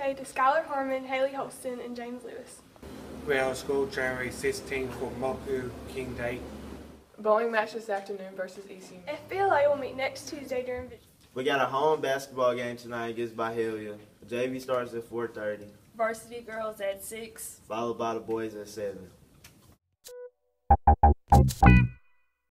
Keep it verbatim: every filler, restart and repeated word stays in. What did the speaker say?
play to Skylar Harmon, Haley Holston, and James Lewis. Ground School, January sixteenth for Moku King Day. Bowling match this afternoon versus E C U. F B L A will meet next Tuesday during Vision. We got a home basketball game tonight against Byhalia. J V starts at four thirty, Varsity girls at six. followed by the boys at seven.